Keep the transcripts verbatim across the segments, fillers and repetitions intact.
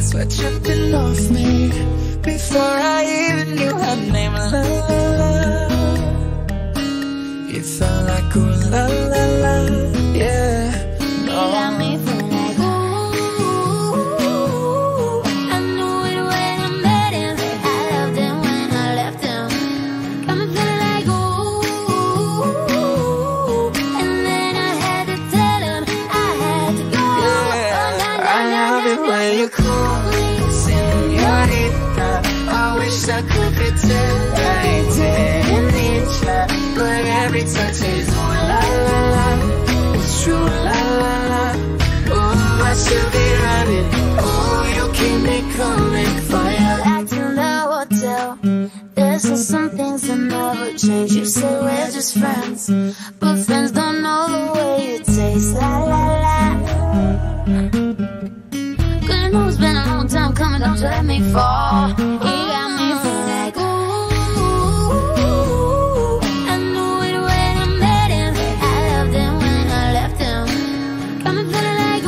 sweat dripping off me before I even knew her name. La la la, you felt like ooh la la la, yeah. You got me feeling like ooh. I knew it when I met him. I loved him when I left him. Got me feeling like ooh. And then I had to tell him I had to go. Yeah, oh, nah, nah, I love nah, it nah, when nah. you call me señorita. I wish I could pretend I didn't need ya, but every touch is ooh la la la. It's true la la la. Ooh, I should be running. Ooh, you keep me coming for ya. Back to the hotel. There's still some things that never change. You say we're just friends, but friends don't know the way you taste. La la la. Cause you know it's been a long time coming. Don't you let me fall. You got me feeling like ooh. I knew it when I met him. I loved him when I left him. Got me feeling like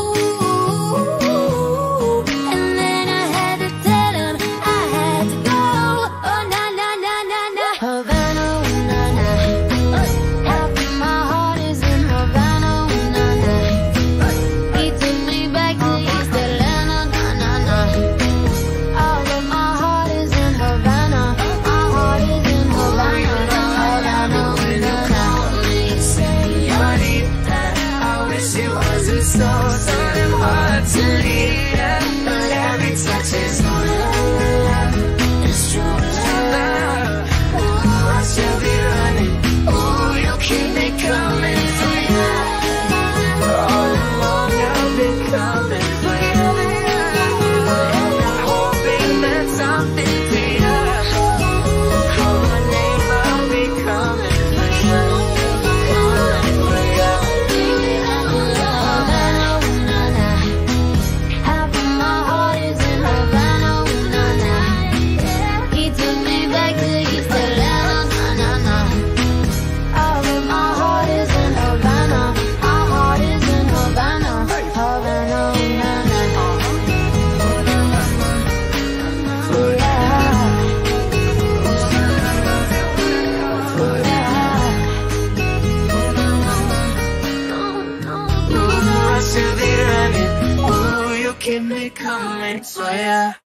ooh. And then I had to tell him I had to go. Oh na na na na na. Havana, ooh, na na. Half of my heart is in Havana, ooh, na na. He took me back to East Atlanta, na na na. All of my heart is in Havana. My heart is in Havana, Havana, ooh, na na. Señorita, I wish it wasn't so, so damn hard to leave ya, but every touch is ooh la la la. It's true la la. Ooh, I should be running. Ooh, you keep me coming for ya. All along I've been coming for ya, and I'm hoping that something to ya. Call my name, I'll be coming for ya. Coming for ya. Havana, ooh, na na. Half of my heart is in Havana, ooh, na na. He took me back to East Atlanta, na na na. All of my heart is in Havana. My heart is in Havana, Havana, ooh, na na. For ya. For ya. Ooh, I should be running. Ooh, you keep me coming for ya.